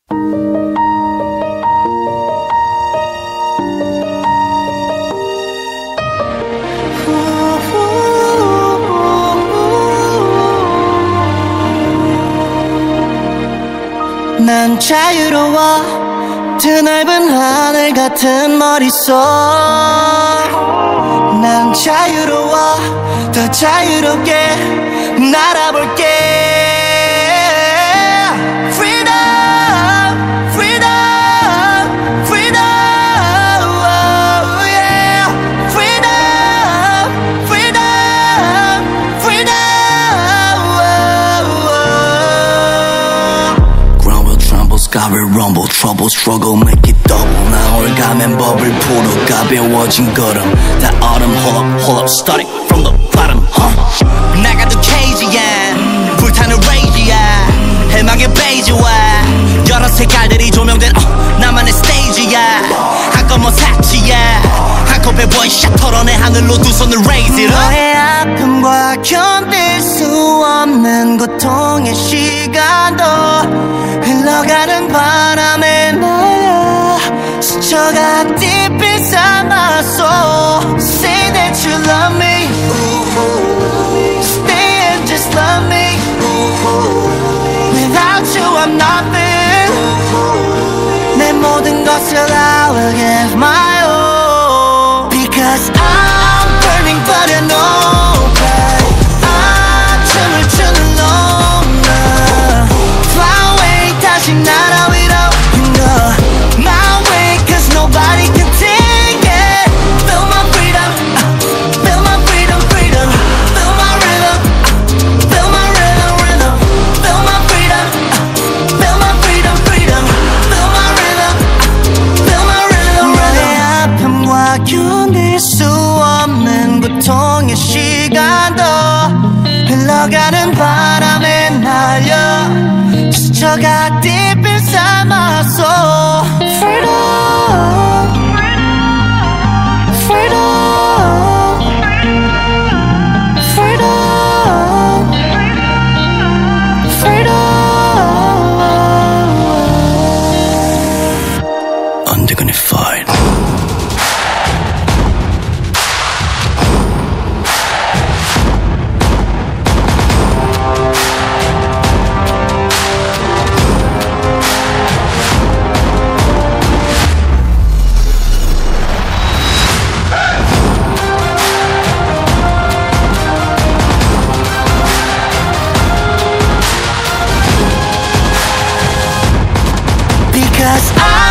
난 자유로워 드넓은 하늘 같은 머릿속 난 자유로워 더 자유롭게 날아볼게 Freedom, freedom, freedom oh yeah. Freedom, freedom, freedom oh. Ground will tremble, sky will rumble Trouble, struggle, make it double 나올 가면 버블 풀어 가벼워진 걸음 다 autumn, hold up, starting from the bottom 나가도 cage야 불타는 rage야 해망의 베이지와 여러 색깔들이 조명된 나만의 스테이지야 한꺼번에 사치야 한 컵에 원샷 털어내 하늘로 두 손을 raise it up 너의 아픔과 견딜 수 없는 고통의 시간도 흘러가는 바람에 날려 스쳐가 deep inside my soul Say that you love me Stay and just love me Without you I'm nothing 내 모든 것을 I will give my all Because I'm burning but I know that 춤을 추는 longer Fly away 다시 날아 위로 My way cause nobody can take it Feel my freedom Feel my freedom, freedom Feel my rhythm Feel my rhythm, rhythm Feel my freedom Feel my freedom, freedom Feel my rhythm Feel my rhythm, rhythm 너의 아픔과 견딜 수 없는 고통의 시간도 흘러가는 바람에 날려 스쳐가 deep inside my soul Freedom Freedom Freedom Freedom Undignified Because I